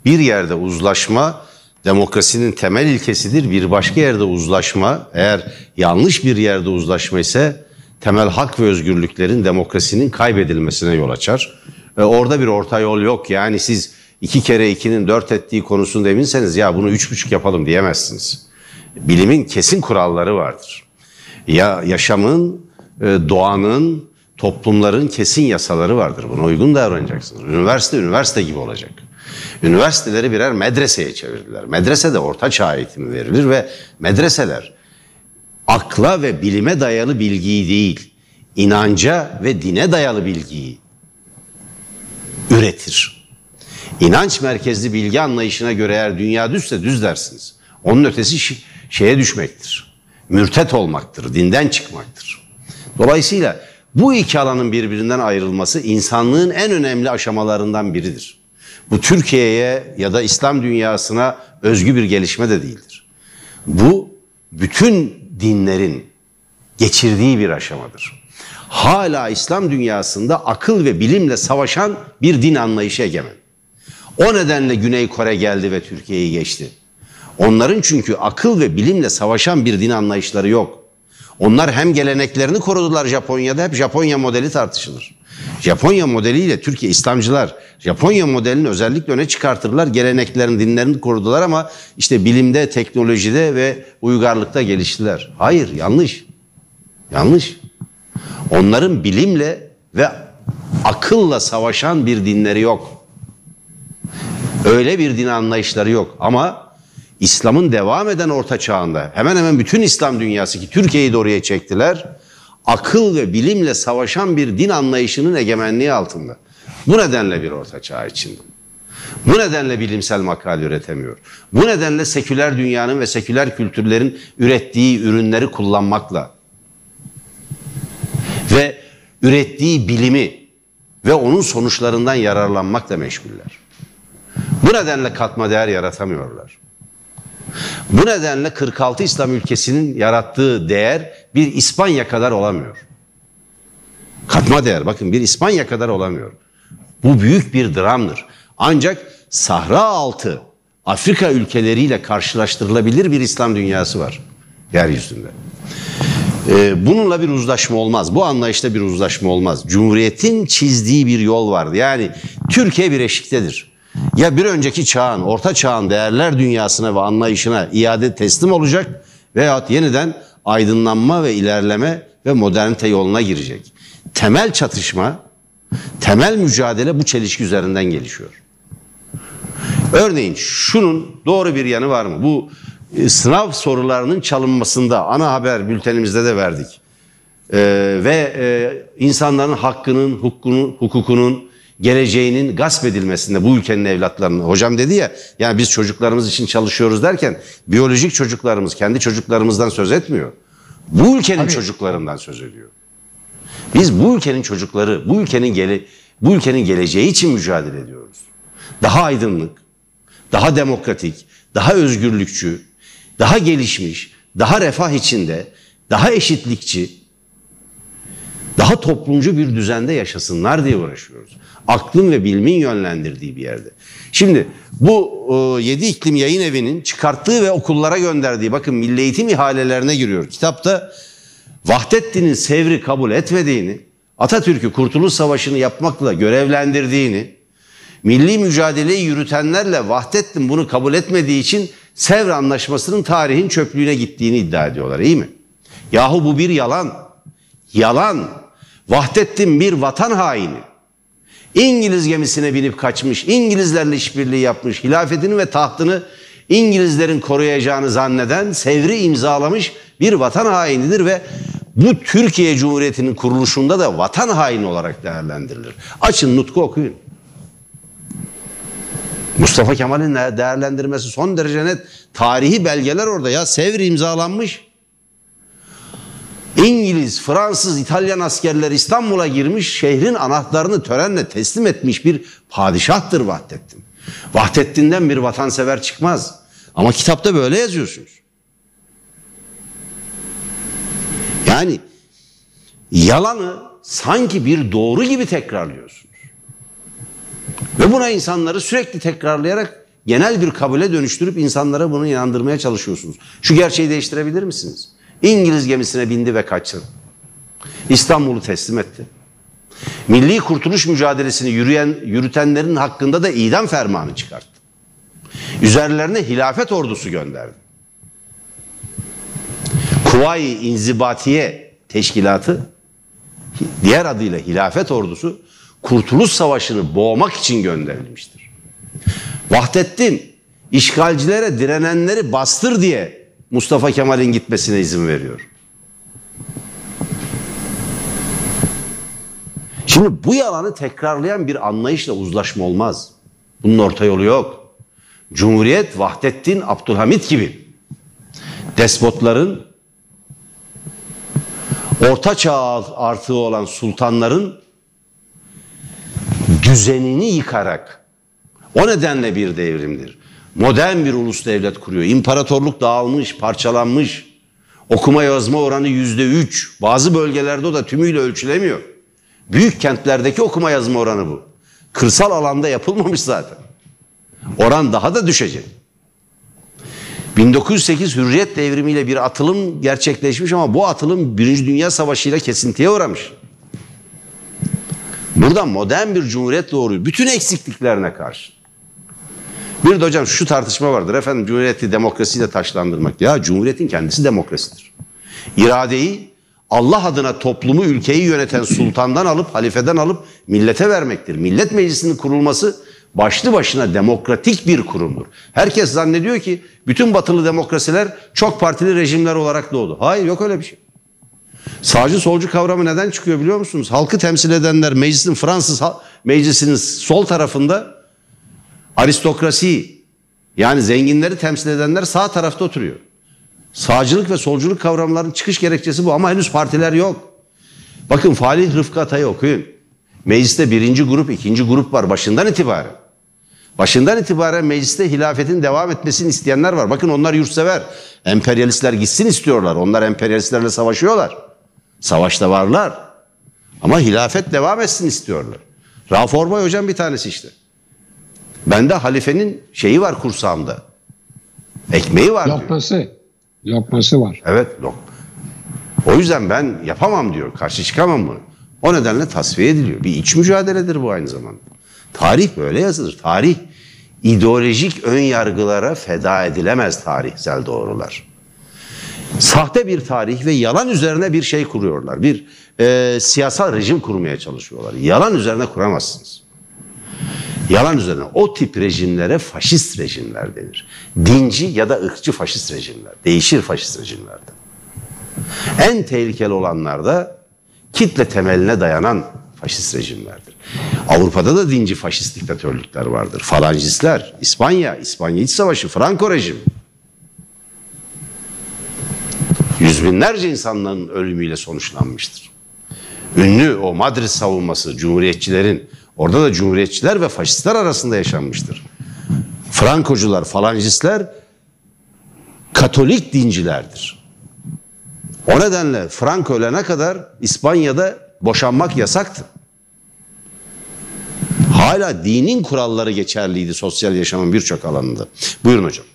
Bir yerde uzlaşma demokrasinin temel ilkesidir. Bir başka yerde uzlaşma, eğer yanlış bir yerde uzlaşma ise temel hak ve özgürlüklerin, demokrasinin kaybedilmesine yol açar. Orada bir orta yol yok. Yani siz 2 kere 2'nin 4 ettiği konusunda eminseniz ya bunu 3,5 yapalım diyemezsiniz. Bilimin kesin kuralları vardır. Ya yaşamın, doğanın, toplumların kesin yasaları vardır. Buna uygun davranacaksınız. Üniversite gibi olacak. Üniversiteleri birer medreseye çevirdiler. Medresede orta çağ eğitimi verilir ve medreseler akla ve bilime dayalı bilgiyi değil, inanca ve dine dayalı bilgiyi üretir. İnanç merkezli bilgi anlayışına göre eğer dünya düzse düz dersiniz. Onun ötesi şeye düşmektir. Mürtet olmaktır, dinden çıkmaktır. Dolayısıyla bu iki alanın birbirinden ayrılması insanlığın en önemli aşamalarından biridir. Bu Türkiye'ye ya da İslam dünyasına özgü bir gelişme de değildir. Bu bütün dinlerin geçirdiği bir aşamadır. Hala İslam dünyasında akıl ve bilimle savaşan bir din anlayışı egemen. O nedenle Güney Kore geldi ve Türkiye'yi geçti. Onların çünkü akıl ve bilimle savaşan bir din anlayışları yok. Onlar hem geleneklerini korudular Japonya'da, hep Japonya modeli tartışılır. Japonya modeliyle Türkiye İslamcılar Japonya modelini özellikle öne çıkartırlar. Geleneklerini, dinlerini korudular ama işte bilimde, teknolojide ve uygarlıkta geliştiler. Hayır, yanlış. Yanlış. Onların bilimle ve akılla savaşan bir dinleri yok. Öyle bir din anlayışları yok ama İslam'ın devam eden orta çağında hemen hemen bütün İslam dünyası ki Türkiye'yi de oraya çektiler. Akıl ve bilimle savaşan bir din anlayışının egemenliği altında. Bu nedenle bir orta çağ içinde. Bu nedenle bilimsel makale üretemiyor. Bu nedenle seküler dünyanın ve seküler kültürlerin ürettiği ürünleri kullanmakla ve ürettiği bilimi ve onun sonuçlarından yararlanmakla meşguller. Bu nedenle katma değer yaratamıyorlar. Bu nedenle 46 İslam ülkesinin yarattığı değer bir İspanya kadar olamıyor. Katma değer, bakın, bir İspanya kadar olamıyor. Bu büyük bir dramdır. Ancak Sahra altı Afrika ülkeleriyle karşılaştırılabilir bir İslam dünyası var yeryüzünde. Bununla bir uzlaşma olmaz. Bu anlayışta bir uzlaşma olmaz. Cumhuriyetin çizdiği bir yol vardı. Yani Türkiye bir eşiktedir. Ya bir önceki çağın, orta çağın değerler dünyasına ve anlayışına iade teslim olacak veyahut yeniden aydınlanma ve ilerleme ve modernite yoluna girecek. Temel çatışma, temel mücadele bu çelişki üzerinden gelişiyor. Örneğin şunun doğru bir yanı var mı? Bu sınav sorularının çalınmasında ana haber bültenimizde de verdik. İnsanların hakkının, hukukunun, geleceğinin gasp edilmesinde bu ülkenin evlatlarının. Hocam dedi ya, yani biz çocuklarımız için çalışıyoruz derken biyolojik çocuklarımız, kendi çocuklarımızdan söz etmiyor. Bu ülkenin çocuklarından söz ediyor. Biz bu ülkenin çocukları, bu ülkenin geleceği için mücadele ediyoruz. Daha aydınlık, daha demokratik, daha özgürlükçü, daha gelişmiş, daha refah içinde, daha eşitlikçi, daha toplumcu bir düzende yaşasınlar diye uğraşıyoruz. Aklın ve bilimin yönlendirdiği bir yerde. Şimdi bu 7 İklim Yayın Evi'nin çıkarttığı ve okullara gönderdiği, bakın, milli eğitim ihalelerine giriyor. Kitapta Vahdettin'in Sevr'i kabul etmediğini, Atatürk'ü Kurtuluş Savaşı'nı yapmakla görevlendirdiğini, milli mücadeleyi yürütenlerle Vahdettin bunu kabul etmediği için Sevr Anlaşması'nın tarihin çöplüğüne gittiğini iddia ediyorlar, iyi mi? Yahu bu bir yalan. Yalan. Vahdettin bir vatan haini. İngiliz gemisine binip kaçmış, İngilizlerle işbirliği yapmış, hilafetini ve tahtını İngilizlerin koruyacağını zanneden, Sevr'i imzalamış bir vatan hainidir ve bu Türkiye Cumhuriyeti'nin kuruluşunda da vatan haini olarak değerlendirilir. Açın Nutk'u okuyun. Mustafa Kemal'in değerlendirmesi son derece net. Tarihi belgeler orada ya. Sevr imzalanmış. İngiliz, Fransız, İtalyan askerler İstanbul'a girmiş, şehrin anahtarını törenle teslim etmiş bir padişahtır Vahdettin. Vahdettin'den bir vatansever çıkmaz. Ama kitapta böyle yazıyorsunuz. Yani yalanı sanki bir doğru gibi tekrarlıyorsunuz. Ve buna insanları sürekli tekrarlayarak genel bir kabule dönüştürüp insanlara bunu inandırmaya çalışıyorsunuz. Şu gerçeği değiştirebilir misiniz? İngiliz gemisine bindi ve kaçtı. İstanbul'u teslim etti. Milli kurtuluş mücadelesini yürütenlerin hakkında da idam fermanı çıkarttı. Üzerlerine hilafet ordusu gönderdi. Kuvayi İnzibatiye Teşkilatı, diğer adıyla hilafet ordusu, Kurtuluş Savaşı'nı boğmak için gönderilmiştir. Vahdettin işgalcilere direnenleri bastır diye Mustafa Kemal'in gitmesine izin veriyor. Şimdi bu yalanı tekrarlayan bir anlayışla uzlaşma olmaz. Bunun orta yolu yok. Cumhuriyet, Vahdettin, Abdülhamit gibi despotların, orta çağ artığı olan sultanların düzenini yıkarak, o nedenle bir devrimdir. Modern bir ulus devlet kuruyor. İmparatorluk dağılmış, parçalanmış. Okuma yazma oranı %3. Bazı bölgelerde o da tümüyle ölçülemiyor. Büyük kentlerdeki okuma yazma oranı bu. Kırsal alanda yapılmamış zaten. Oran daha da düşecek. 1908 Hürriyet Devrimi'yle bir atılım gerçekleşmiş ama bu atılım Birinci Dünya Savaşı'yla kesintiye uğramış. Buradan modern bir cumhuriyet doğuruyor. Bütün eksikliklerine karşı. Bir de hocam şu tartışma vardır. Efendim cumhuriyeti demokrasiyle taçlandırmak. Ya cumhuriyetin kendisi demokrasidir. İradeyi Allah adına toplumu, ülkeyi yöneten sultandan alıp, halifeden alıp millete vermektir. Millet Meclisi'nin kurulması başlı başına demokratik bir kurumdur. Herkes zannediyor ki bütün batılı demokrasiler çok partili rejimler olarak doğdu. Hayır, yok öyle bir şey. Sağcı solcu kavramı neden çıkıyor biliyor musunuz? Halkı temsil edenler meclisin, Fransız meclisinin sol tarafında, aristokrasi yani zenginleri temsil edenler sağ tarafta oturuyor. Sağcılık ve solculuk kavramlarının çıkış gerekçesi bu ama henüz partiler yok. Bakın Falih Rıfkı Atay'ı okuyun. Mecliste birinci grup, ikinci grup var başından itibaren. Başından itibaren mecliste hilafetin devam etmesini isteyenler var. Bakın onlar yurtsever. Emperyalistler gitsin istiyorlar. Onlar emperyalistlerle savaşıyorlar. Savaşta varlar. Ama hilafet devam etsin istiyorlar. Rauf Orbay hocam bir tanesi işte. Bende halifenin şeyi var kursağımda. Ekmeği var lokması, diyor. Lokması var. Evet. O yüzden ben yapamam diyor. Karşı çıkamam bunu. O nedenle tasfiye ediliyor. Bir iç mücadeledir bu aynı zamanda. Tarih böyle yazılır. Tarih ideolojik ön yargılara feda edilemez tarihsel doğrular. Sahte bir tarih ve yalan üzerine bir şey kuruyorlar. Bir siyasal rejim kurmaya çalışıyorlar. Yalan üzerine kuramazsınız. Yalan üzerine. O tip rejimlere faşist rejimler denir. Dinci ya da ırkçı faşist rejimler. Değişir faşist rejimlerden. En tehlikeli olanlar da kitle temeline dayanan faşist rejimlerdir. Avrupa'da da dinci faşist diktatörlükler vardır. Falancistler, İspanya İç Savaşı, Franco rejimi. Yüz binlerce insanların ölümüyle sonuçlanmıştır. Ünlü o Madrid savunması cumhuriyetçilerin, orada da cumhuriyetçiler ve faşistler arasında yaşanmıştır. Frankocular, falancistler Katolik dincilerdir. O nedenle Franco ölene kadar İspanya'da boşanmak yasaktı. Hala dinin kuralları geçerliydi sosyal yaşamın birçok alanında. Buyurun hocam.